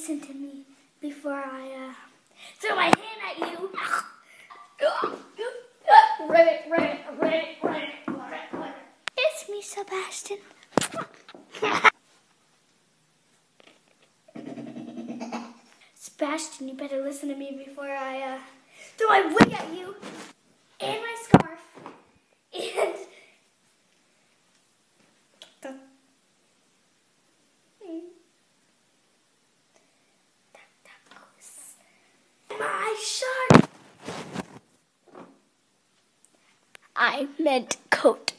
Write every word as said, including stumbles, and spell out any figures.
listen to me before I uh, throw my hand at you. Run it, run it, run it, run it, run it, run it. It's me, Sebastian. Sebastian, you better listen to me before I uh, throw my wig at you, and my scarf, and the, that, that goes my shirt. I meant coat.